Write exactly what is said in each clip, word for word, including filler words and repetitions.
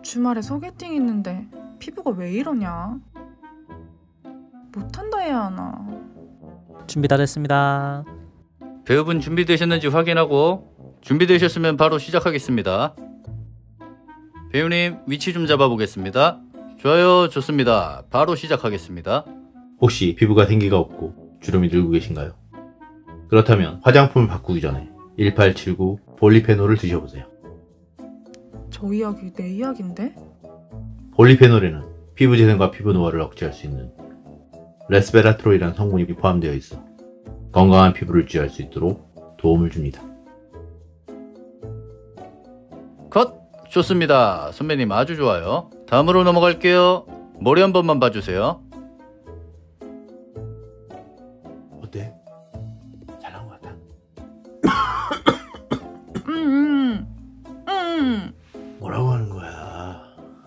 주말에 소개팅 있는데 피부가 왜 이러냐? 못한다 해야 하나? 준비 다 됐습니다. 배우분 준비되셨는지 확인하고 준비되셨으면 바로 시작하겠습니다. 배우님 위치 좀 잡아보겠습니다. 좋아요, 좋습니다. 바로 시작하겠습니다. 혹시 피부가 생기가 없고 주름이 들고 계신가요? 그렇다면 화장품을 바꾸기 전에 일팔칠구 폴리페놀을 드셔보세요. 저 이야기 내 이야기인데? 폴리페놀에는 피부 재생과 피부 노화를 억제할 수 있는 레스베라트롤이라는 성분이 포함되어 있어 건강한 피부를 유지할 수 있도록 도움을 줍니다. 컷! 좋습니다. 선배님 아주 좋아요. 다음으로 넘어갈게요. 머리 한 번만 봐주세요. 어때? 잘 나온 것 같아? 음, 음, 음. 뭐라고 하는 거야?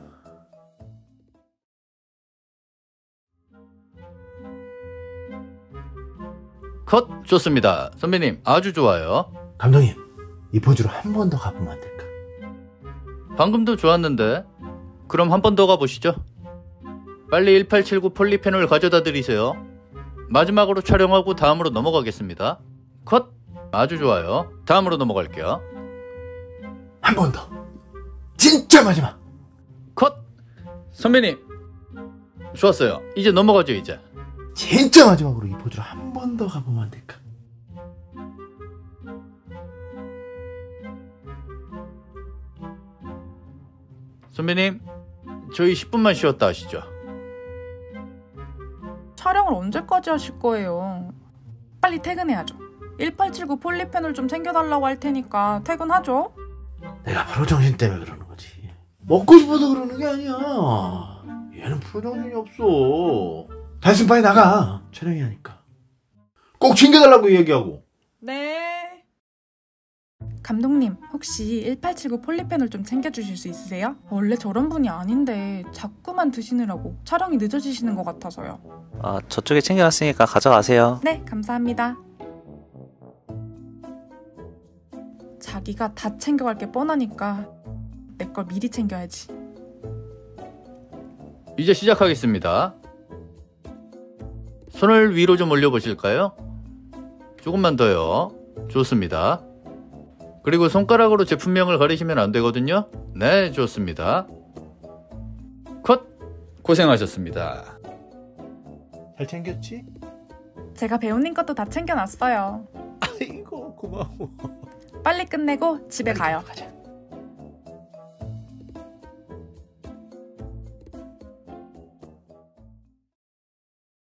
컷! 좋습니다. 선배님 아주 좋아요. 감독님, 이 포즈로 한 번 더 가보면 안 될까? 방금도 좋았는데 그럼 한 번 더 가보시죠. 빨리 일팔칠구 폴리페놀 가져다 드리세요. 마지막으로 촬영하고 다음으로 넘어가겠습니다. 컷! 아주 좋아요. 다음으로 넘어갈게요. 한 번 더! 진짜 마지막! 컷! 선배님 좋았어요. 이제 넘어가죠. 이제 진짜 마지막으로 이 포즈로 한 번 더 가보면 안 될까? 선배님 저희 십 분만 쉬었다 하시죠. 촬영을 언제까지 하실 거예요? 빨리 퇴근해야죠. 일팔칠구 폴리페놀 좀 챙겨달라고 할 테니까 퇴근하죠. 내가 프로정신 때문에 그러는 거지. 먹고 싶어서 그러는 게 아니야. 얘는 프로정신이 없어. 다시 빨리 나가. 촬영해야 하니까. 꼭 챙겨달라고 얘기하고. 네. 감독님, 혹시 일팔칠구 폴리페놀 좀 챙겨주실 수 있으세요? 원래 저런 분이 아닌데 자꾸만 드시느라고 촬영이 늦어지시는 것 같아서요. 아, 저쪽에 챙겨놨으니까 가져가세요. 네, 감사합니다. 자기가 다 챙겨갈 게 뻔하니까 내 걸 미리 챙겨야지. 이제 시작하겠습니다. 손을 위로 좀 올려보실까요? 조금만 더요. 좋습니다. 그리고 손가락으로 제품명을 가리시면 안 되거든요. 네, 좋습니다. 컷! 고생하셨습니다. 잘 챙겼지? 제가 배우님 것도 다 챙겨놨어요. 아이고 고마워. 빨리 끝내고 집에 가요. 가자.